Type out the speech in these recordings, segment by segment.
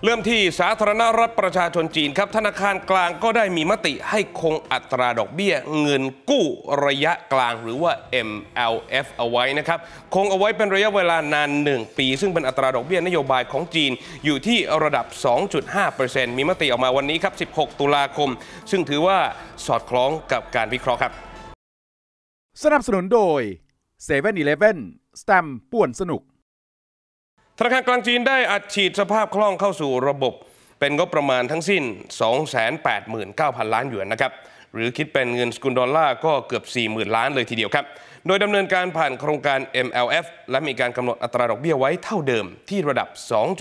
เริ่มที่สาธารณรัฐประชาชนจีนครับธนาคารกลางก็ได้มีมติให้คงอัตราดอกเบี้ยเงินกู้ระยะกลางหรือว่า MLF เอาไว้นะครับคงเอาไว้เป็นระยะเวลานาน1 ปีซึ่งเป็นอัตราดอกเบี้ยนโยบายของจีนอยู่ที่ระดับ 2.5% มีมติออกมาวันนี้ครับ16 ตุลาคมซึ่งถือว่าสอดคล้องกับการวิเคราะห์ครับสนับสนุนโดย 7-Eleven สแตมป์ป่วนสนุกธนาคารกลางจีนได้อัดฉีดสภาพคล่องเข้าสู่ระบบเป็นงบประมาณทั้งสิ้น 289,000 ล้านหยวนนะครับหรือคิดเป็นเงินสกุลดอลลาร์ก็เกือบ 40,000 ล้านเลยทีเดียวครับโดยดำเนินการผ่านโครงการ MLF และมีการกำหนดอัตราดอกเบี้ยไว้เท่าเดิมที่ระดับ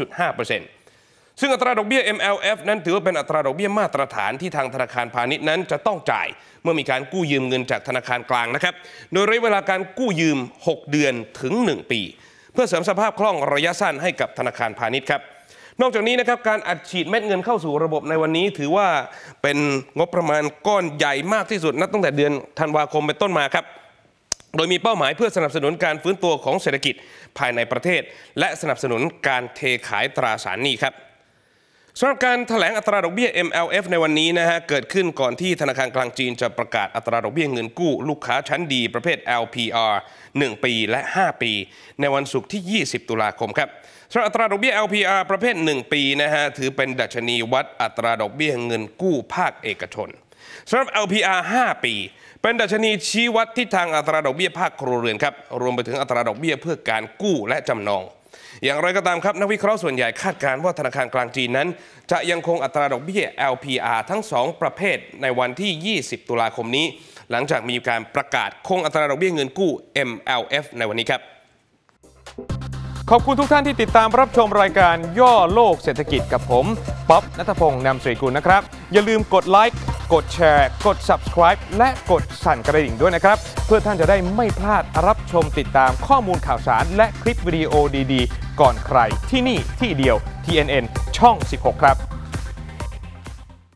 2.5% ซึ่งอัตราดอกเบี้ย MLF นั้นถือว่าเป็นอัตราดอกเบี้ยมาตรฐานที่ทางธนาคารพาณิชย์นั้นจะต้องจ่ายเมื่อมีการกู้ยืมเงินจากธนาคารกลางนะครับโดยระยะเวลาการกู้ยืม6 เดือนถึง1 ปีเพื่อเสริมสภาพคล่องระยะสั้นให้กับธนาคารพาณิชย์ครับนอกจากนี้นะครับการอัดฉีดเม็ดเงินเข้าสู่ระบบในวันนี้ถือว่าเป็นงบประมาณก้อนใหญ่มากที่สุดนับตั้งแต่เดือนธันวาคมเป็นต้นมาครับโดยมีเป้าหมายเพื่อสนับสนุนการฟื้นตัวของเศรษฐกิจภายในประเทศและสนับสนุนการเทขายตราสารหนี้ครับสำหรับการแถลงอัตราดอกเบี้ย MLF ในวันนี้นะฮะเกิดขึ้นก่อนที่ธนาคารกลางจีนจะประกาศอัตราดอกเบี้ยเงินกู้ลูกค้าชั้นดีประเภท LPR 1 ปีและ 5 ปีในวันศุกร์ที่ 20 ตุลาคมครับสำหรับอัตราดอกเบี้ย LPR ประเภท 1 ปีนะฮะถือเป็นดัชนีวัดอัตราดอกเบี้ยเงินกู้ภาคเอกชนสำหรับ LPR 5 ปีเป็นดัชนีชี้วัดทิศทางอัตราดอกเบี้ยภาคครัวเรือนครับรวมไปถึงอัตราดอกเบี้ยเพื่อการกู้และจำนองอย่างไรก็ตามครับนักวิเคราะห์ส่วนใหญ่คาดการณ์ว่าธนาคารกลางจีนนั้นจะยังคงอัตราดอกเบี้ย LPR ทั้ง2ประเภทในวันที่ 20 ตุลาคมนี้หลังจากมีการประกาศคงอัตราดอกเบี้ยเงินกู้ MLF ในวันนี้ครับขอบคุณทุกท่านที่ติดตามรับชมรายการย่อโลกเศรษฐกิจกับผมป๊อบณัฐพงษ์นำสิริกุลนะครับอย่าลืมกดไลค์กดแชร์กด Subscribe และกดสั่นกระดิ่งด้วยนะครับเพื่อท่านจะได้ไม่พลาดรับชมติดตามข้อมูลข่าวสารและคลิปวิดีโอดีๆก่อนใครที่นี่ที่เดียว TNN ช่อง 16 ครับ